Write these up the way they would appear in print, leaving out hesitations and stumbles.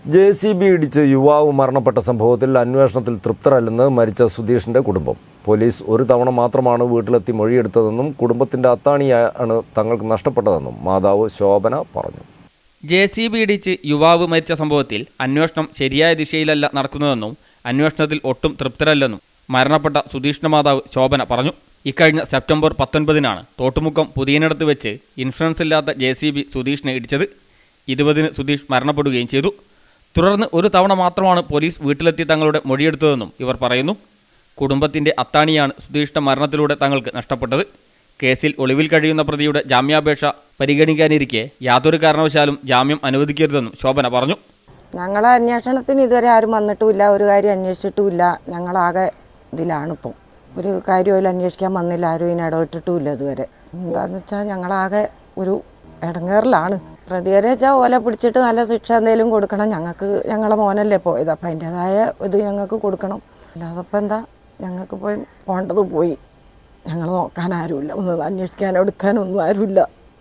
JCB ഇടിച്ച് യുവാവ് മരണപ്പെട്ട സംഭവത്തിൽ അന്വേഷണത്തിൽ തൃപ്തരല്ലെന്ന് മരിച്ച സുധീഷിന്റെ കുടുംബം. പോലീസ് ഒരു തവണ മാത്രമാണ് വീട്ടിലെത്തി മൊഴിയെടുത്തതെന്നും കുടുംബത്തിന്റെ അത്താണിയാണ് തങ്ങൾക്ക് നഷ്ടപ്പെട്ടതെന്നും മാതാവ് ശോഭന പറഞ്ഞു. JCB ഇടിച്ച് യുവാവ് മരിച്ച സംഭവത്തിൽ അന്വേഷണം ശരിയായ ദിശയിലല്ല നടക്കുന്നതെന്നും അന്വേഷണത്തിൽ ഒട്ടും തൃപ്തരല്ലെന്നും മരണപ്പെട്ട സുധീഷിന്റെ മാതാവ് ശോഭന പറഞ്ഞു. ഇക്കഴിഞ്ഞ സെപ്റ്റംബർ 19-നാണ് തോട്ടുമുക്കം പുതിയനടുത്ത് വെച്ച് ഇൻഷുറൻസ് ഇല്ലാത്ത JCB സുധീഷിനെ ഇടിച്ചത്. 20-ന് സുധീഷ് മരണപ്പെടുകയും ചെയ്തു. തുടർന്ന് ഒരു തവണ മാത്രമാണ് പോലീസ് വീട്ടിലെത്തി തങ്ങളുടെ മൊഴിയെടുത്തതെന്നും ഇവർ പറയുന്നു. കുടുംബത്തിന്റെ അത്താണിയാണ് സുധീഷിന്റെ മരണത്തിലൂടെ തങ്ങൾക്ക് നഷ്ടപ്പെട്ടത്. കേസിൽ ഒളിവിൽ കഴിയുന്ന പ്രതിയുടെ ജാമ്യാപേക്ഷ പരിഗണിക്കാനിരിക്കെ യാതൊരു കാരണവശാലും ജാമ്യം അനുവദിക്കരുതെന്നും ശോഭന പറഞ്ഞു. ഞങ്ങളെ അന്വേഷണത്തിന് ഇതുവരെ ആരും വന്നിട്ടുമില്ല, ഒരു കാര്യം അന്വേഷിച്ചിട്ടുമില്ല. ഞങ്ങളാകെ ഇതിലാണിപ്പം. ഒരു കാര്യവും അന്വേഷിക്കാൻ വന്നില്ല, ആരും ഇതിന് ഇടപെട്ടിട്ടുമില്ല ഇതുവരെ. എന്താണെന്ന് വെച്ചാൽ ഞങ്ങളാകെ ഒരു ഇടങ്ങേറിലാണ്. പ്രതികാരം വെച്ചാൽ ഓല പിടിച്ചിട്ട് നല്ല ശിക്ഷ എന്തെങ്കിലും കൊടുക്കണം. ഞങ്ങളെ മോനല്ലേ പോയത്, അപ്പം അതിൻ്റെതായ ഇത് ഞങ്ങൾക്ക് കൊടുക്കണം. അല്ലാതപ്പം എന്താ, ഞങ്ങൾക്ക് പോകേണ്ടത് പോയി. ഞങ്ങൾ നോക്കാൻ ആരുമില്ല, ഒന്നും അന്വേഷിക്കാനോ എടുക്കാനൊന്നും ആരുമില്ല.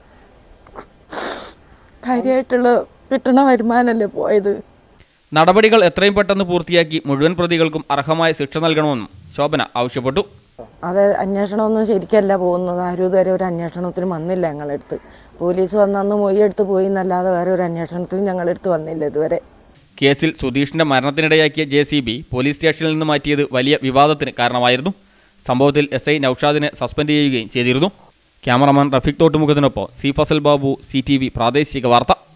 കാര്യമായിട്ടുള്ള കിട്ടണ വരുമാനമല്ലേ പോയത്. നടപടികൾ എത്രയും പെട്ടെന്ന് പൂർത്തിയാക്കി മുഴുവൻ പ്രതികൾക്കും അർഹമായ ശിക്ഷ നൽകണമെന്നും ശോഭന ആവശ്യപ്പെട്ടു. അത് അന്വേഷണമൊന്നും ശരിക്കല്ല പോകുന്നത്. ആരും ഇതുവരെ ഒരു അന്വേഷണത്തിന് വന്നില്ല ഞങ്ങളെടുത്ത്. പോലീസ് വന്നന്ന് മൊഴിയെടുത്ത് പോയി എന്നല്ലാതെ വേറെ ഒരു അന്വേഷണത്തിന് ഞങ്ങളെടുത്ത് വന്നില്ല ഇതുവരെ. കേസിൽ സുധീഷിന്റെ മരണത്തിനിടയാക്കിയ JCB പോലീസ് സ്റ്റേഷനിൽ നിന്ന് മാറ്റിയത് വലിയ വിവാദത്തിന് കാരണമായിരുന്നു. സംഭവത്തിൽ SI നൌഷാദിനെ സസ്പെൻഡ് ചെയ്യുകയും ചെയ്തിരുന്നു. ക്യാമറമാൻ റഫീഖ് തോട്ടുമുഖത്തിനൊപ്പം C. ഫസൽ ബാബു, CTV പ്രാദേശിക വാർത്ത.